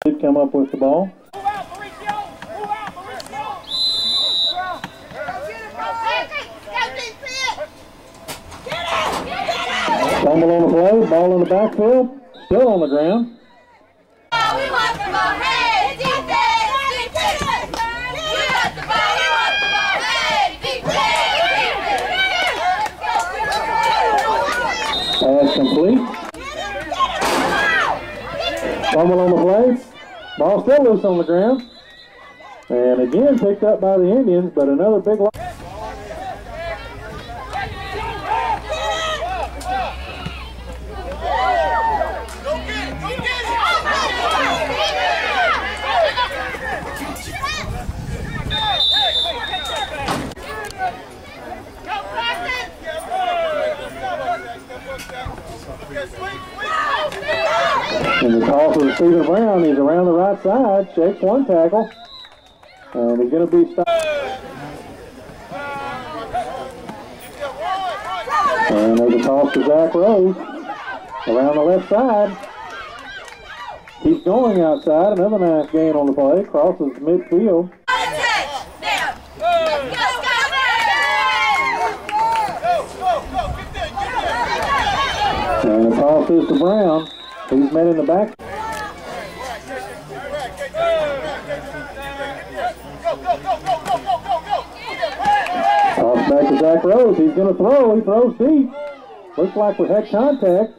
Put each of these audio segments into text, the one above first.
Did come up with the ball. Fumble on the play, ball in the backfield, still on the ground. Pass complete. Fumble on the play, ball still loose on the ground. And again picked up by the Indians, but another big loss. And the call for Stephen Brown, he's around the right side, shakes one tackle, and he's going to be stopped. And there's a toss to Zach Rose, around the left side. Keeps going outside, another nice gain on the play, crosses midfield. And the toss is to Brown. He's met in the back. Toss back to Zach Rose. He's going to throw. He throws deep. Looks like we had contact.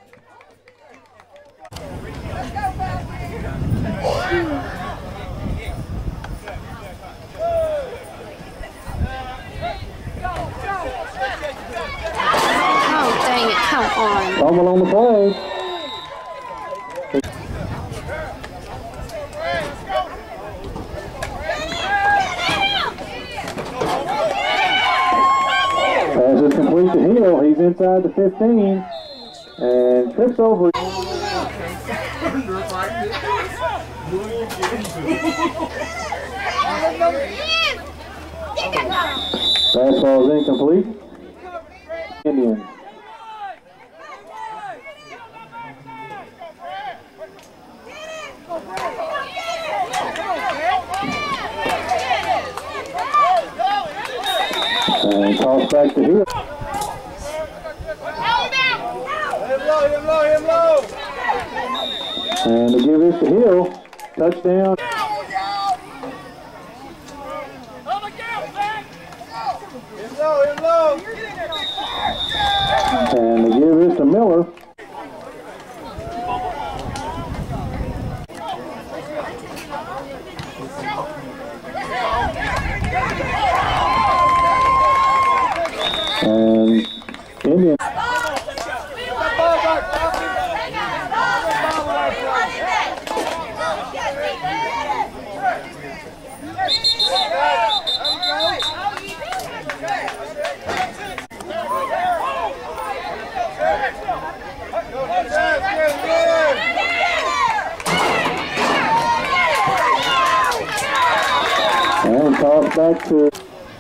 Fumble on the play. Pass is complete to Hill. He's inside the 15 and trips over. Fastball is incomplete. Indians. And toss back to Hill. And to give this to Hill. Touchdown. And to give this to Miller. And Indian. And toss back to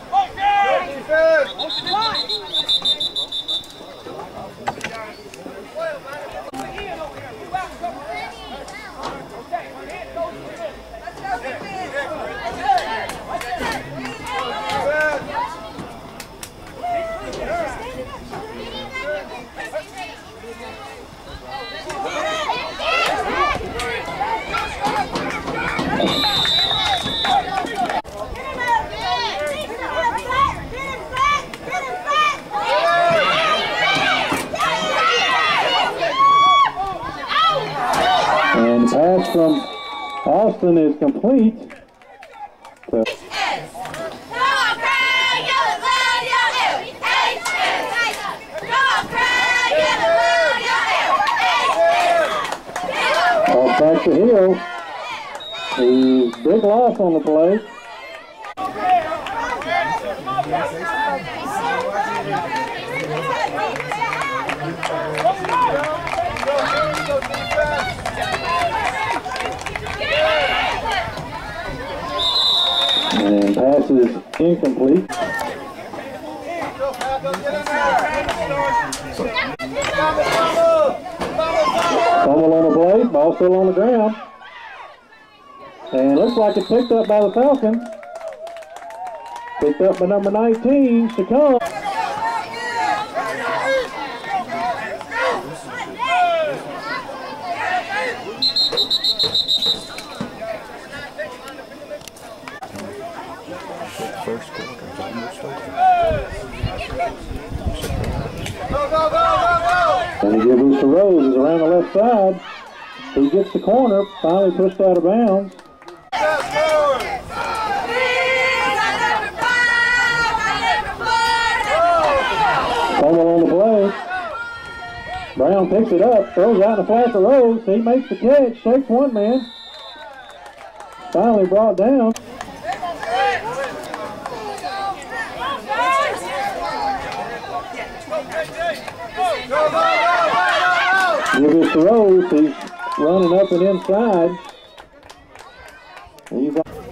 and pass from Austin is complete. Back to Hill. He's big loss on the play. And pass is incomplete. Fumble on the play, ball still on the ground. And looks like it's picked up by the Falcons. Picked up by number 19, Chacon. First quarter. And he gives it to Rose. He's around the left side. He gets the corner, finally pushed out of bounds. Fumble on the play. Brown picks it up, throws out in the flat to Rose. He makes the catch, shakes one man. Finally brought down. Give it to Rose. He's running up and inside. He's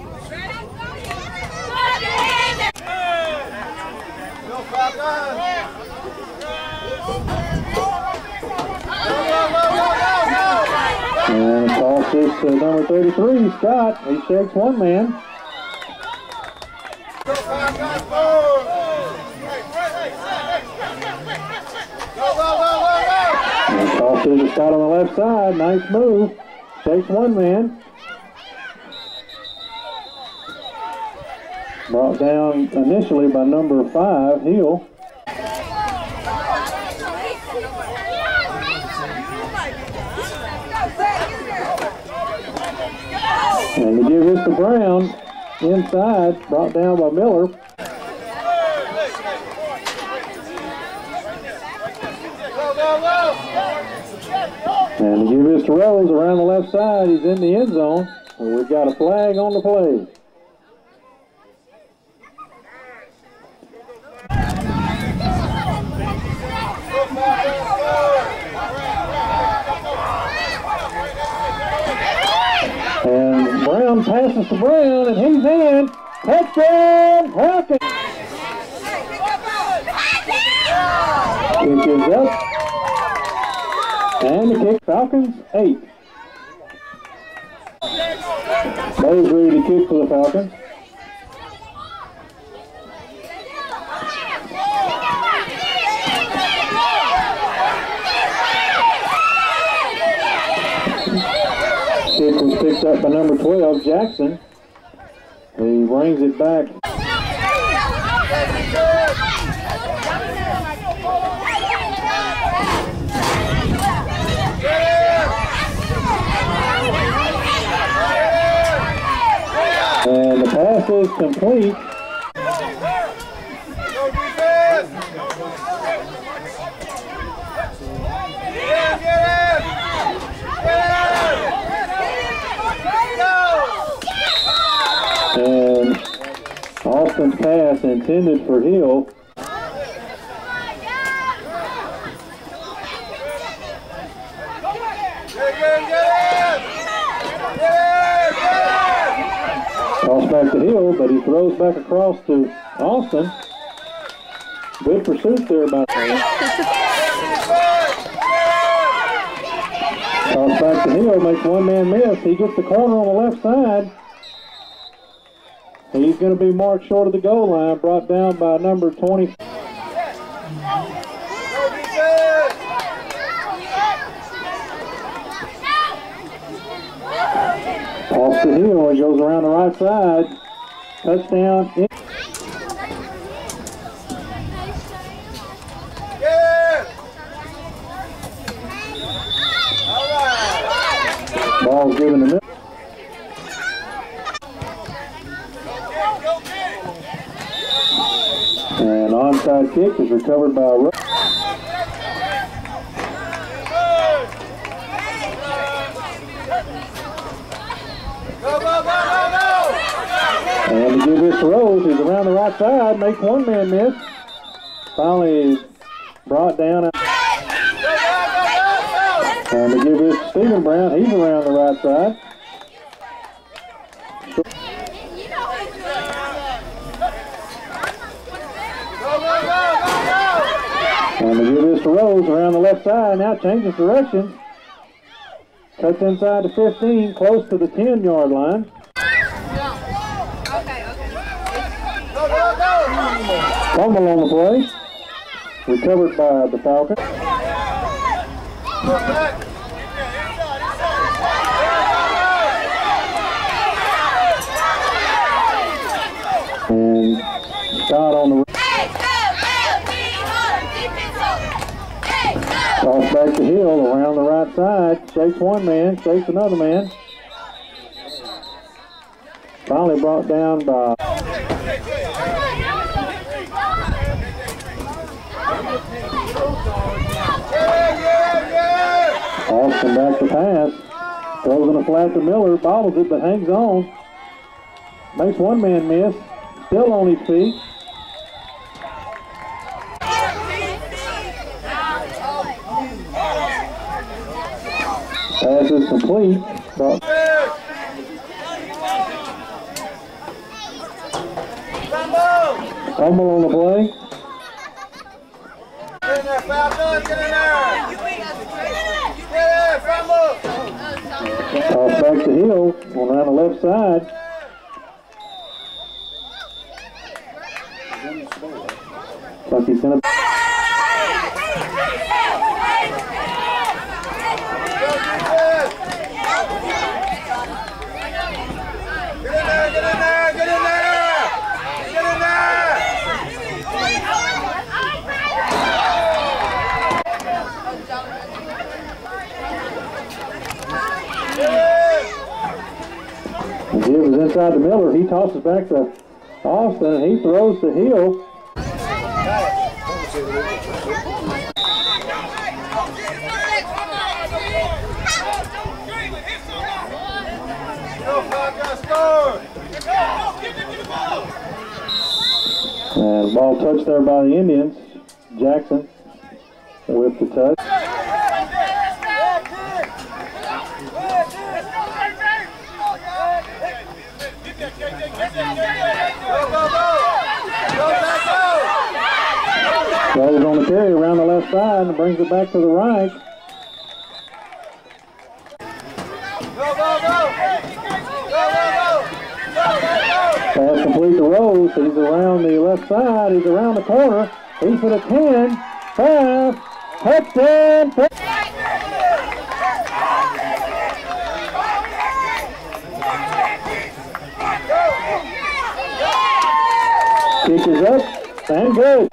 and toss this to number 33, Scott. He shakes one man. And toss it to Scott on the left side. Nice move. Shakes one man. Brought down initially by number 5, Hill. And to give this to Brown, inside, brought down by Miller. And to give this to Rose around the left side, he's in the end zone. And we've got a flag on the play. And Brown passes to Brown, and he's in. Touchdown, Falcons! Kick is up. And the kick, Falcons 8. Bo's ready to kick for the Falcons. Kick was picked up by number 12, Jackson. He brings it back. And the pass is complete. And Austin's pass intended for Hill. Toss back to Hill, but he throws back across to Austin. Good pursuit there by Toss back to Hill, makes one man miss. He gets the corner on the left side. He's going to be marked short of the goal line, brought down by number 20. Off the Hill, he goes around the right side. Touchdown. Ball's given to middle. And onside kick is recovered by Rose. And to give this to Rose, he's around the right side, makes one man miss. Finally brought down. And to give this to Stephen Brown, he's around the right side. And to give this to Rose around the left side, now changes direction. Cuts inside the 15, close to the 10-yard line. Fumble on the play. Recovered by the Falcons. And Scott on the toss back to Hill around the right side. Shakes one man, shakes another man. Finally brought down by Austin back to pass. Throws in a flat to Miller. Bobbles it but hangs on. Makes one man miss. Still on his feet. Pass is complete. Fumble on the play. Get in there, Falcon, get in there! Get in, fumble! Toss back to Hill on down the left side. Like he's gonna. It was inside to Miller. He tosses back to Austin and he throws to Hill. And ball touched there by the Indians. Jackson with the touch. Throws on the carry around the left side and brings it back to the right. Pass complete to Rose. He's around the left side. He's around the corner. He's for the 10, 5, touchdown. Kick is up and good.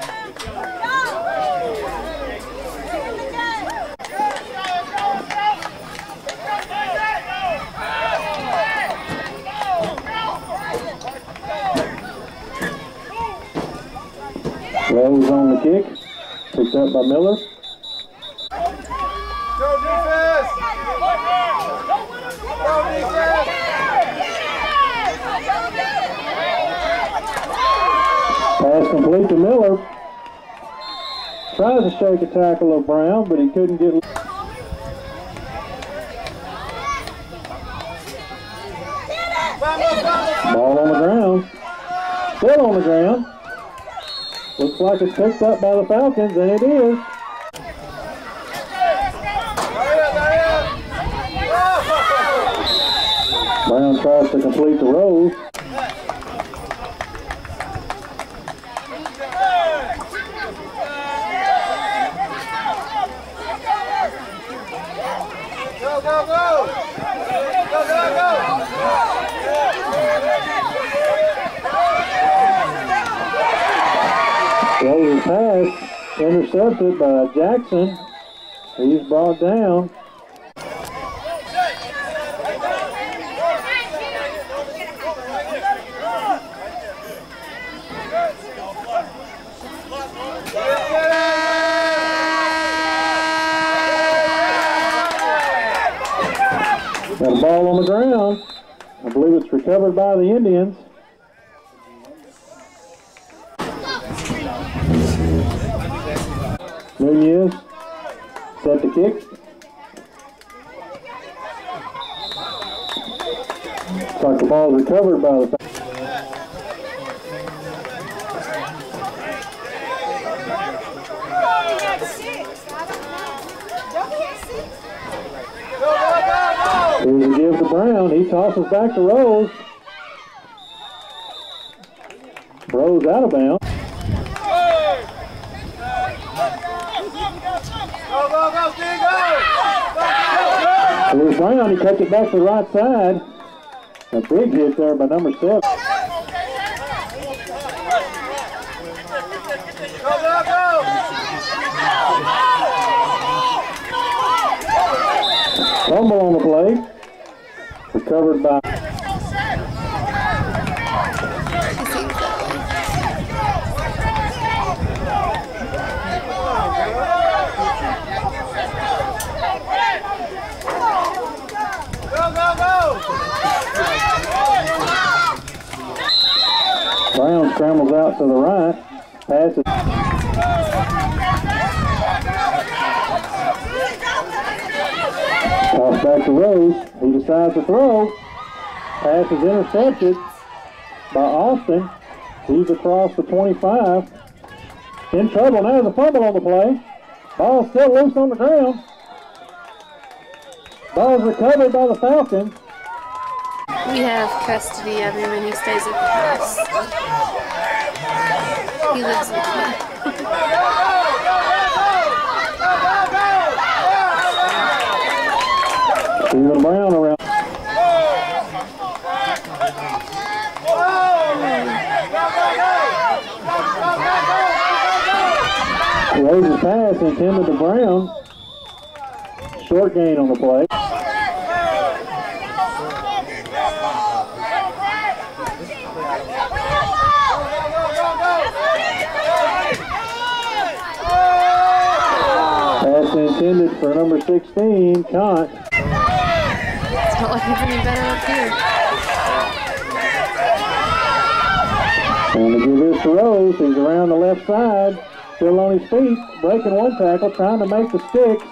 Rose on the kick, picked up by Miller. Go defense! Go defense! Pass complete to Miller. Tries to shake a tackle of Brown, but he couldn't get. Ball on the ground. Still on the ground. Looks like it's picked up by the Falcons, and it is. Brown tries to complete the Rose. Go, go, go! Go, go, go! Rose's pass intercepted by Jackson. He's brought down. Got a ball on the ground. I believe it's recovered by the Indians. Nunez set the kick. Looks like the ball is recovered by the. Here's a give to Brown. He tosses back to Rose. Rose out of bounds. Go, go, go, Steve, go! Lewis Brown, he cuts it back to the right side. A big hit there by number 7. Go, go, go! Fumble on the play. Recovered by Brown. Scrambles out to the right. Passes. Toss back to Rose. He decides to throw. Pass is intercepted by Austin. He's across the 25. In trouble now. There's a fumble on the play. Ball still loose on the ground. Ball is recovered by the Falcons. We have custody of him and he stays at the house. He lives with me. Stephen Brown around. Rose's pass intended to Brown. Short gain on the play. Pass intended for number 16, Kant. It's not like it's any better up here. And to give this to Rose, he's around the left side, still on his feet, breaking one tackle, trying to make the sticks.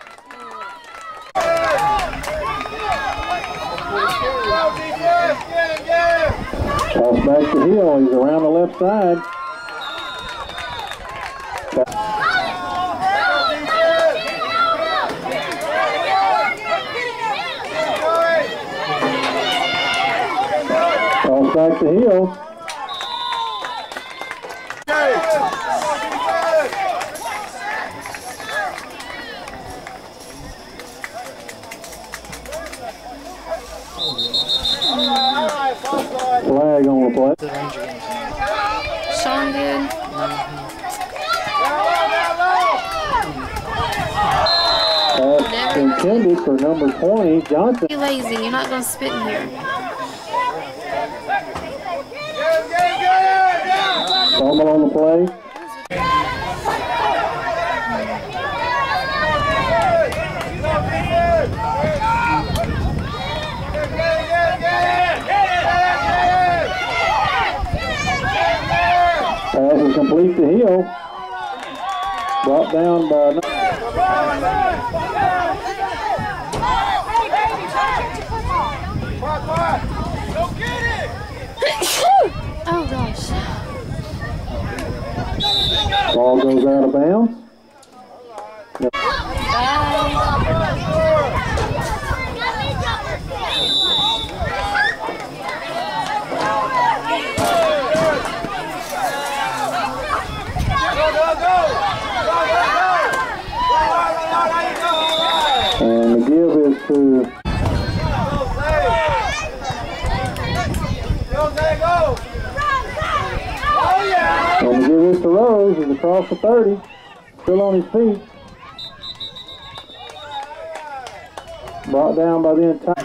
Toss back to Hill, he's around the left side. Toss back to Hill. Flag on the play. Sean did. Pass intended for number 20, Johnson. Be lazy. You're not going to spit in here. Fumble on the play. Pass is complete to Hill. Brought down by... Oh gosh. Ball goes out of bounds. And the give is to... And the give is to Rose, is across the 30. Still on his feet. Brought down by the entire...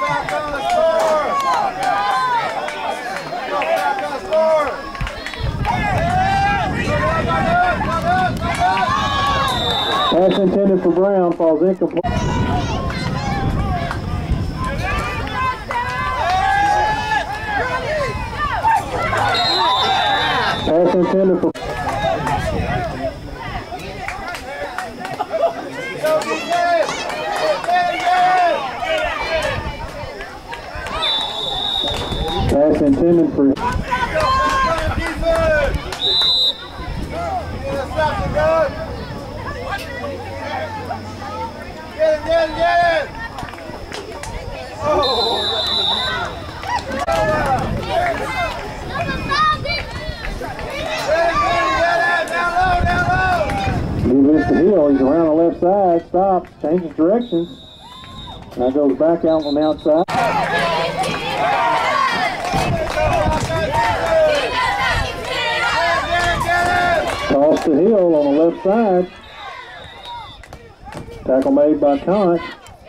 Pass intended for Brown, falls incomplete. Pass intended for... Pass intended for... Get it! Oh! Hill. He's around the left side, stops, changes directions. Now goes back out on the outside. Toss to Hill on the left side. Tackle made by Conch.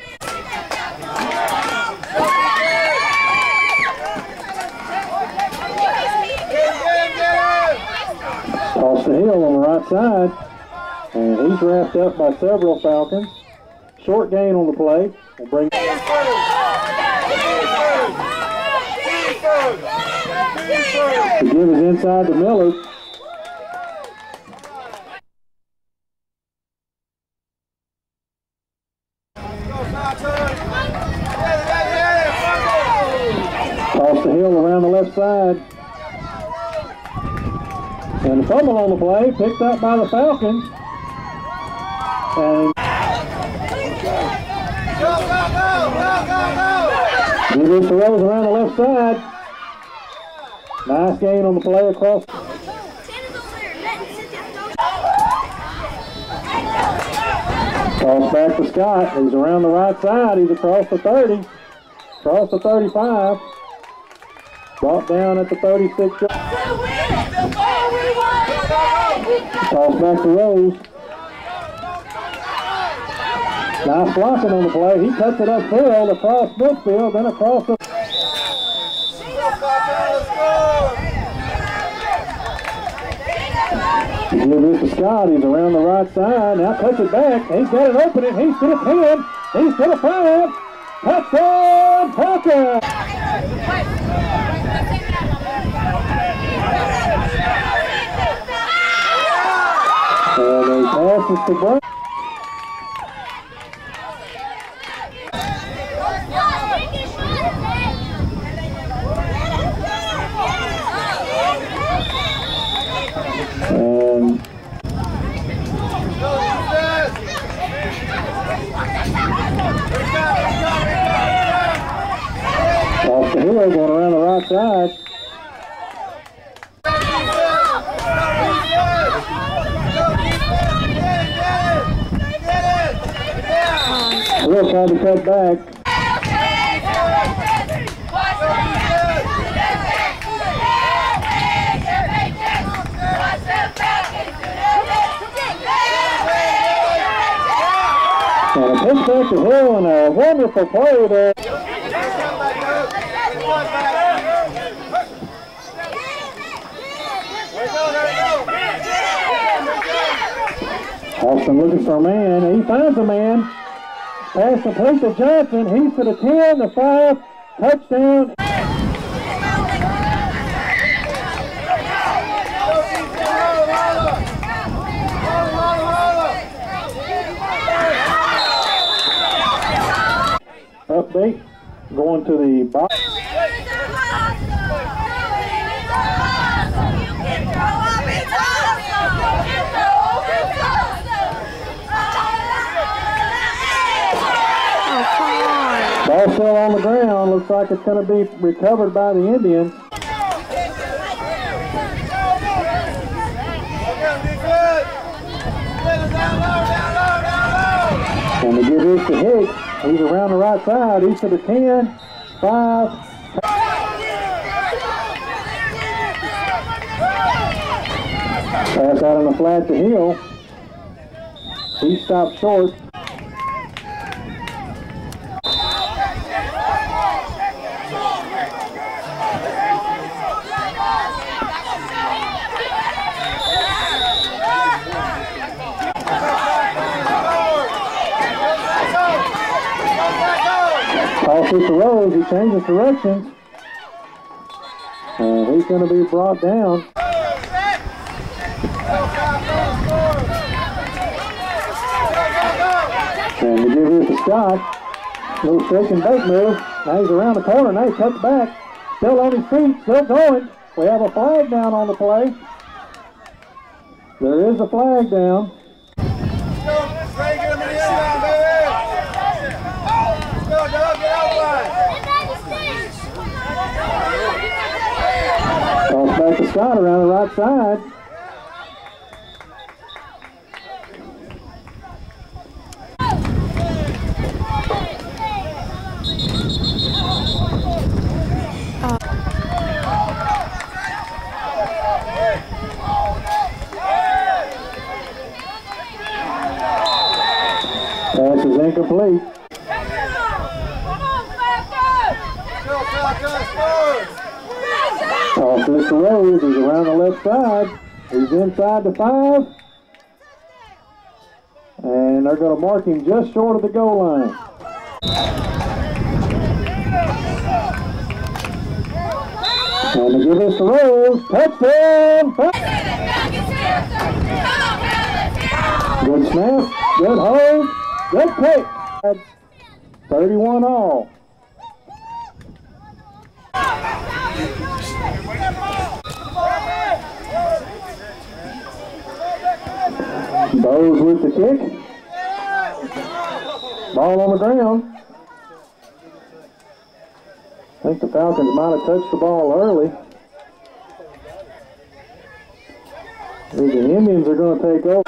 Toss to Hill on the right side. And he's wrapped up by several Falcons. Short gain on the play. We'll bring the give is inside to Miller. Toss to Hill around the left side. And the fumble on the play, picked up by the Falcons. And give it to Rose around the left side. Nice gain on the play across. Toss back to Scott. He's around the right side. He's across the 30. Across the 35. Brought down at the 36. Toss back to Rose. Nice blocking on the play. He cuts it upfield across midfield, then across the... Give this to Scott. He's around the right side. Now cuts it back. He's got an opening. He's to the 10. He's to the 5. Touchdown, Parker! And he passes to Brown. Off the Hill, going around the right side. Hill tried to cut back. And a pitch back to Hill and a wonderful play there. Austin looking for a man. He finds a man. Pass complete to Johnson. He's to the 10, the 5. Touchdown. Update. Going to the box. Ball still on the ground. Looks like it's going to be recovered by the Indians. And they give this to Hicks. He's around the right side. He's to the 10, 5. Pass out on the flat to Hill. He stopped short. Toss it to Rose. He changes directions. And he's going to be brought down. And we give it to Scott. Little shake and bake move. Now he's around the corner. Now he cuts back. Still on his feet. Still going. We have a flag down on the play. There is a flag down. Toss back to Scott around the right side. Toss this to Rose. He's around the left side. He's inside the 5. And they're going to mark him just short of the goal line. And to give this to Rose. Touchdown! Good snap. Good hold. Good pick. 31 all. Bowes with the kick. Ball on the ground. I think the Falcons might have touched the ball early. The Indians are going to take over.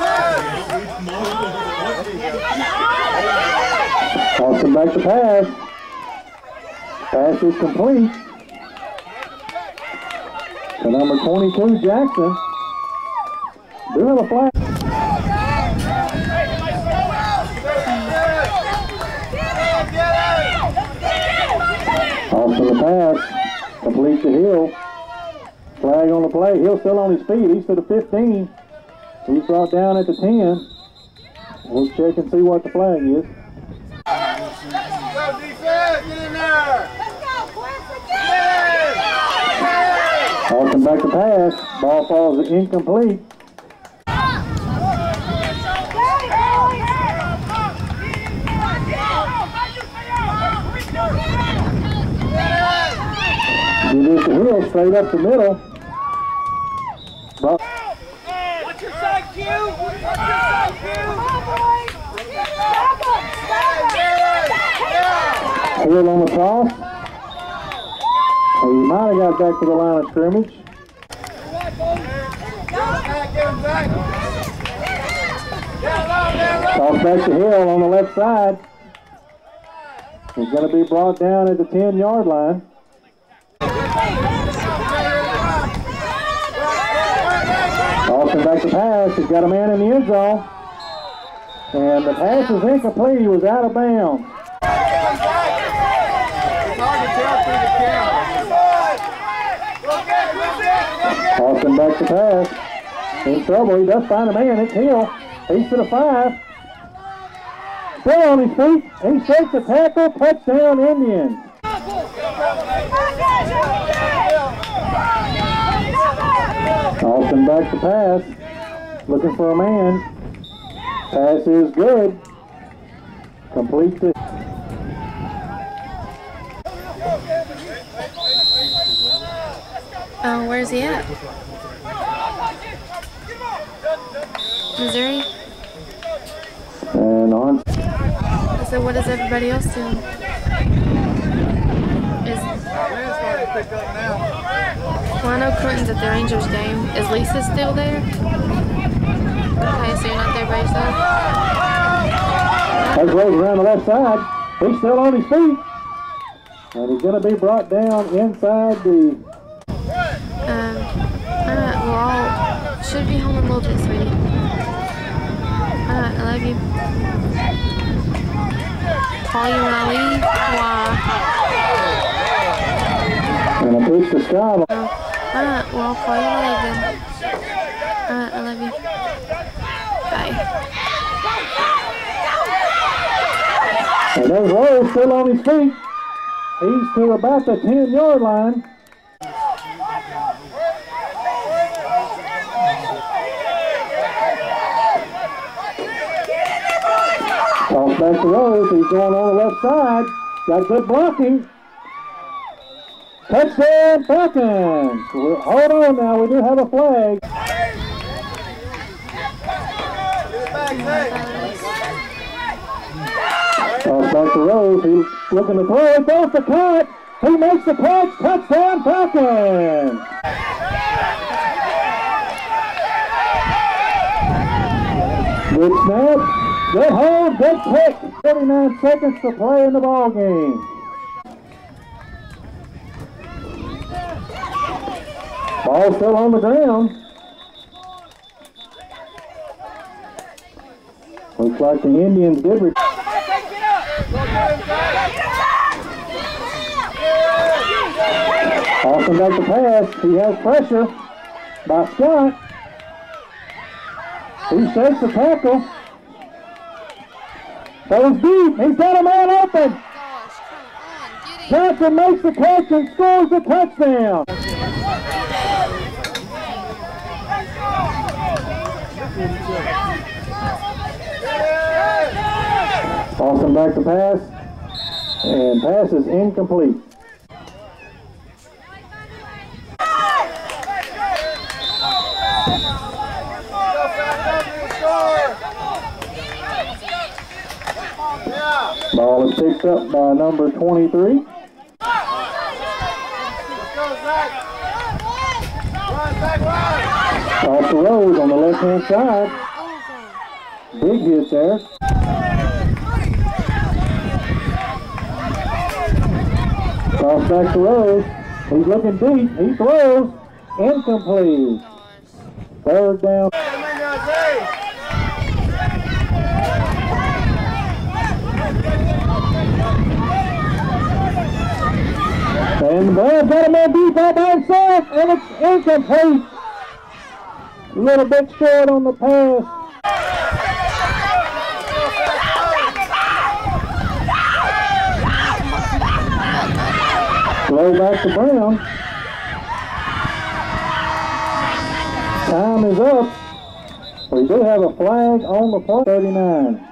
Austin back to pass. Pass is complete. To number 22, Jackson. Do have a flag. Austin the pass. Complete to Hill. Flag on the play. Hill's still on his feet. He's to the 15. He's brought down at the 10. We'll check and see what the flag is. Go defense, get in there! Austin back to pass. Ball falls incomplete. Give this to Hill straight up the middle. But What's your side cue? What's your side cue? Hill on the toss. He might have got back to the line of scrimmage. Toss back to Hill on the left side. He's going to be brought down at the 10-yard line. Austin back to pass. He's got a man in the end zone. And the pass is incomplete. He was out of bounds. Austin back to pass. In trouble. He does find a man. It's Hill. He's to the 5. Still on his feet. He shakes the tackle. Touchdown, Indians. Austin back to pass. Looking for a man. Pass is good. Complete the... Oh, where's he at? Missouri? And on. So what is everybody else doing? Well, I know Clinton's at the Rangers game. Is Lisa still there? Okay, so you're not there by yourself? That's Rose around the left side. He's still on his feet. And he's going to be brought down inside the... Well, I'll... Should be home in a little bit, sweetie. I love you. Call you when I leave? Why? And a pitch to Scott. Well, I'll call you when I leave then. I love you. Bye. And there's Rose still on his feet. He's to about the 10-yard line. Toss back to Rose. He's going on the left side. Got good blocking. Touchdown, Falcons. Hold on now. We do have a flag. Toss back to Rose. He's looking to throw. It's off the cut. He makes the catch. Touchdown, Falcons. Good snap. Good hold. Good pick. 39 seconds to play in the ball game. Ball still on the ground. Looks like the Indians did. Austin back to pass. He has pressure by Scott. He shakes the tackle. Goes deep. He's got a man open. Gosh, come on, get him. Johnson makes the catch and scores the touchdown. Austin back to pass. And pass is incomplete. Ball is picked up by number 23. Let's go, Zach. Run, Zach, run. Off the road on the left-hand side. Big hit there. Cross back the road. He's looking deep. He throws. Incomplete. Third down. And the ball's got a man deep out by himself, and it's incomplete. A little bit short on the pass. Throw back to Brown. Time is up. We do have a flag on the play. 39.